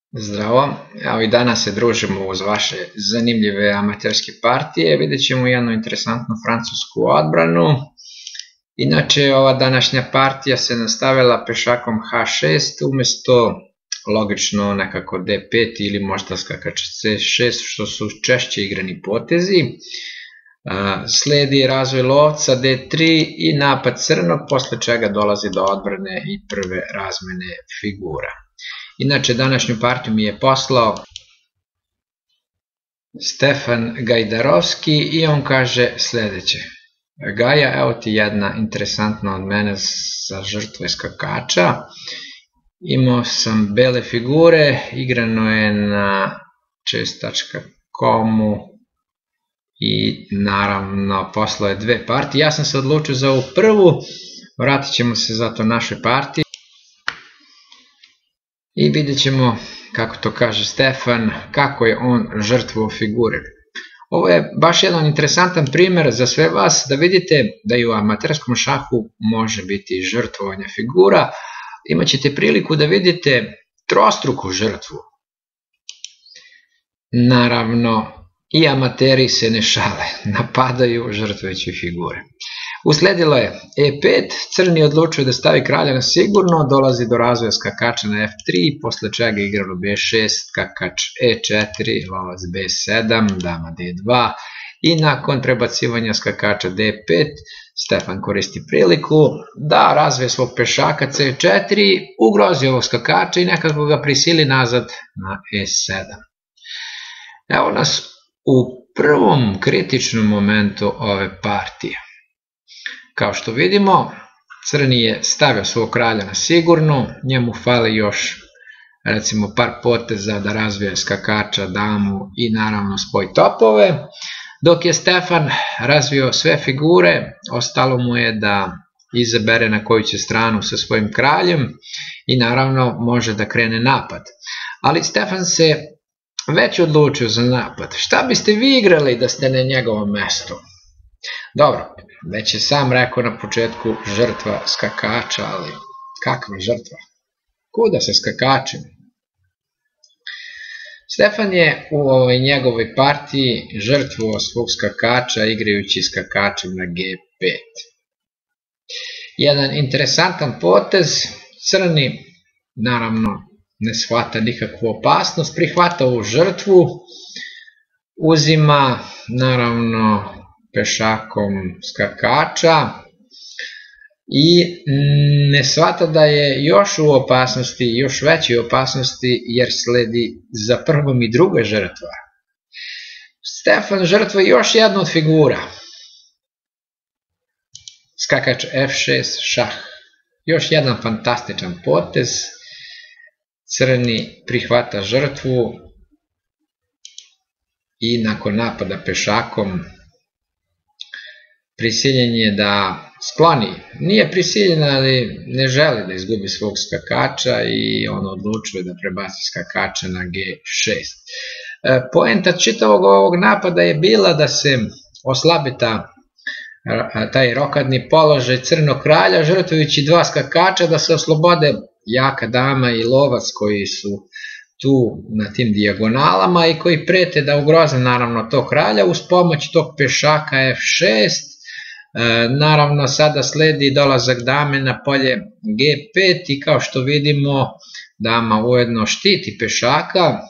Zdravo, evo i danas se družimo uz vaše zanimljive amaterske partije. Vidjet ćemo jednu interesantnu francusku odbranu. Inače, ova današnja partija se nastavila pešakom h6 umjesto logično nekako d5 ili možda skakač c6, što su češće igrani potezi. Sledi razvoj lovca d3 i napad crnog, posle čega dolazi do odbrane i prve razmene figura. Inače, današnju partiju mi je poslao Stefan Gajdarovski i on kaže sljedeće. Gaja, evo ti jedna interesantna od mene za žrtve skakača. Imao sam bele figure, igrano je na chess.com-u i naravno poslao je dve partije. Ja sam se odlučio za ovu prvu, vratit ćemo se zato našoj partiji. I vidjet ćemo, kako to kaže Stefan, kako je on žrtvovao figure. Ovo je baš jedan interesantan primjer za sve vas, da vidite da i u amaterskom šahu može biti žrtvovanje figura. Imaćete priliku da vidite trostruku žrtvu. Naravno, i amateri se ne šale, napadaju žrtvujući figure. Usledilo je e5, crni odlučuje da stavi kralja na sigurno, dolazi do razvoja skakača na f3, posle čega igralo b6, skakač e4, lovac b7, dama d2 i nakon prebacivanja skakača d5, Stefan koristi priliku da razvije svog pešaka c4, ugrozi ovog skakača i nekako ga prisili nazad na e7. Evo nas u prvom kritičnom momentu ove partije. Kao što vidimo, crni je stavio svog kralja na sigurno, njemu fali još recimo par poteza da razvije skakača, damu i naravno spoj topove, dok je Stefan razvio sve figure, ostalo mu je da izabere na koju će stranu sa svojim kraljem i naravno može da krene napad. Ali Stefan se već odlučio za napad. Šta biste vi igrali da ste na njegovom mestu? Dobro, već je sam rekao na početku žrtva skakača, ali kakva žrtva? Kuda sa skakačem? Stefan je u ovoj njegovoj partiji žrtvovao svog skakača igrajući skakačem na g5. Jedan interesantan potez, crni naravno ne shvata nikakvu opasnost, prihvata ovu žrtvu, uzima naravno pešakom skakača i ne shvata da je još u opasnosti, još većoj opasnosti jer sledi za prvom i druga žrtva. Stefan žrtva još jednu od figura. Skakač f6, šah. Još jedan fantastičan potez. Crni prihvata žrtvu i nakon napada pešakom prisiljen je da skloni. Nije prisiljen, ali ne želi da izgubi svog skakača i on odlučuje da prebaci skakača na g6. Poenta čitavog ovog napada je bila da se oslabi taj rokadni položaj crnog kralja, žrtvujući dva skakača, da se oslobode jaka dama i lovac koji su tu na tim dijagonalama i koji prete da ugroze naravno tog kralja uz pomoć tog pešaka f6. Naravno sada sledi dolazak dame na polje g5 i kao što vidimo dama ujedno štiti pešaka.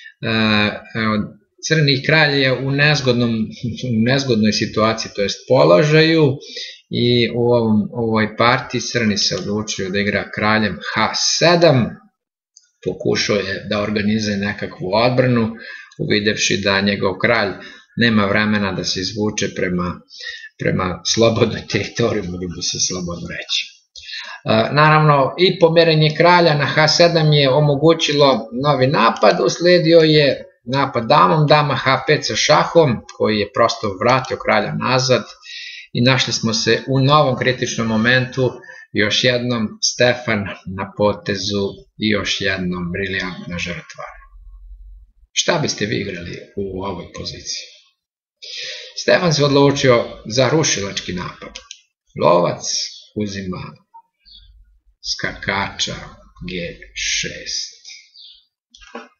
Crni kralj je u nezgodnoj situaciji, to jest položaju, i u ovoj partiji crni se odlučio da igra kraljem h7, pokušao je da organizuje nekakvu odbranu, uvidevši da njegov kralj nema vremena da se izvuče prema slobodnoj teritoriji, mogli bi se slobodno reći. Naravno, i pomeranje kralja na h7 je omogućilo novi napad, usledio je napad damom, dama h5 sa šahom, koji je prosto vratio kralja nazad i našli smo se u novom kritičnom momentu, još jednom Stefan na potezu i još jednom briljantna žrtva. Šta biste vi igrali u ovoj poziciji? Stefan se odlučio za rušilački napad. Lovac uzima skakača g6.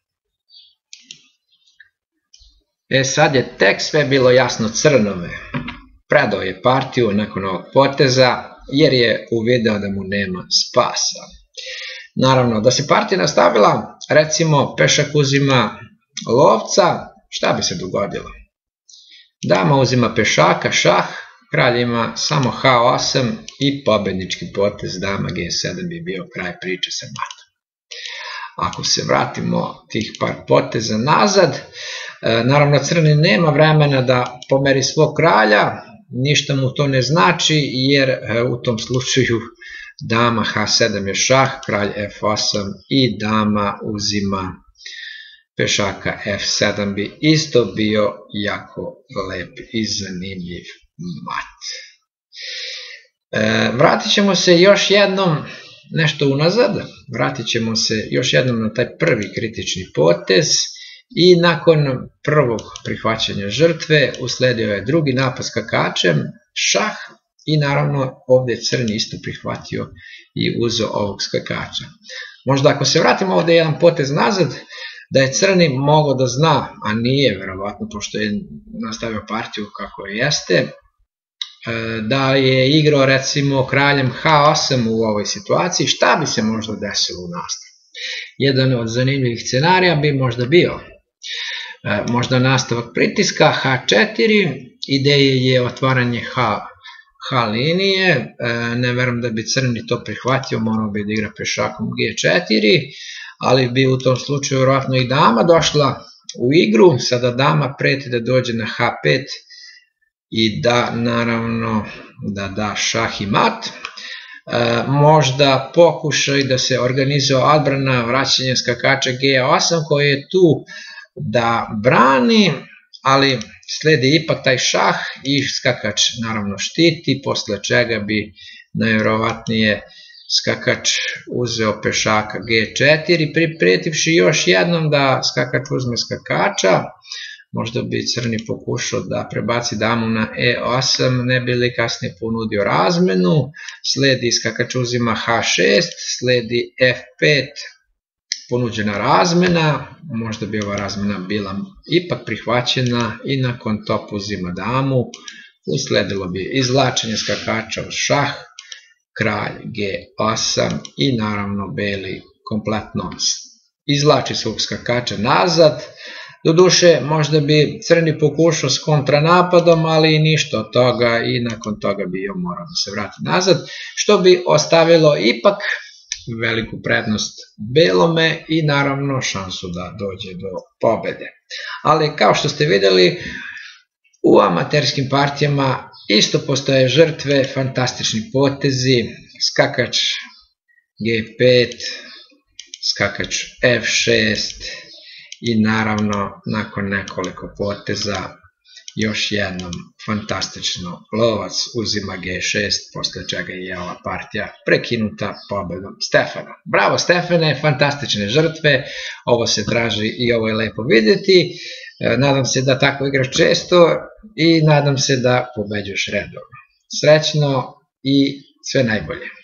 Sad je tek sve bilo jasno Crnome. Predao je partiju nakon ovog poteza jer je uvideo da mu nema spasa. Naravno, da se partija nastavila, recimo pešak uzima lovca, šta bi se dogodilo? Dama uzima pešaka, šah, kralj ima samo H8 i pobednički potez dama G7 bi bio kraj priče sa matom. Ako se vratimo tih par poteza nazad, naravno Crni nema vremena da pomeri svog kralja, ništa mu to ne znači jer u tom slučaju dama H7 je šah, kralj F8 i dama uzima pešaka F7 bi isto bio jako lep i zanimljiv mat. Vratit ćemo se još jednom nešto unazad, vratit ćemo se još jednom na taj prvi kritični potez i nakon prvog prihvaćanja žrtve usledio je drugi napad skakačem, šah i naravno ovdje je Crni isto prihvatio i uzeo ovog skakača. Možda ako se vratimo ovdje jedan potez nazad, da je Crni mogao da zna, a nije verovatno pošto je nastavio partiju kako jeste, da je igrao recimo kraljem H8 u ovoj situaciji, šta bi se možda desilo u nastavu? Jedan od zanimljivih scenarija bi možda bio možda nastavak pritiska H4, ideje je otvaranje H linije, ne verujem da bi Crni to prihvatio, morao bi da igra pešakom G4, ali bi u tom slučaju vjerojatno i dama došla u igru, sada dama preti da dođe na H5 i da naravno da šah i mat. Možda pokušaj da se organizuje odbrana vraćanja skakača G8 koji je tu da brani, ali sledi ipak taj šah i skakač naravno štiti, posle čega bi najvjerovatnije skakač uzeo pešaka G4, pripretivši još jednom da skakač uzme skakača. Možda bi Crni pokušao da prebaci damu na E8, ne bi li kasnije ponudio razmenu, sledi skakač uzima H6, sledi F5, ponuđena razmena, možda bi ova razmena bila ipak prihvaćena i nakon top uzima damu, usledilo bi izvlačenje skakača uz šah, kralj G8 i naravno beli kompletno izvlači svog skakača nazad. Doduše, možda bi Crni pokušao s kontranapadom, ali ništa od toga i nakon toga bi morao da se vrati nazad, što bi ostavilo ipak veliku prednost belome i naravno šansu da dođe do pobede. Ali kao što ste vidjeli, u amaterskim partijama isto postoje žrtve, fantastični potezi, skakač G5, skakač F6 i naravno nakon nekoliko poteza još jednom fantastično lovac uzima G6, posle čega je ova partija prekinuta pobedom Stefana. Bravo Stefane, fantastične žrtve, ovo se traži i ovo je lepo vidjeti. Nadam se da tako igraš često i nadam se da pobeđuješ redovno. Srećno i sve najbolje.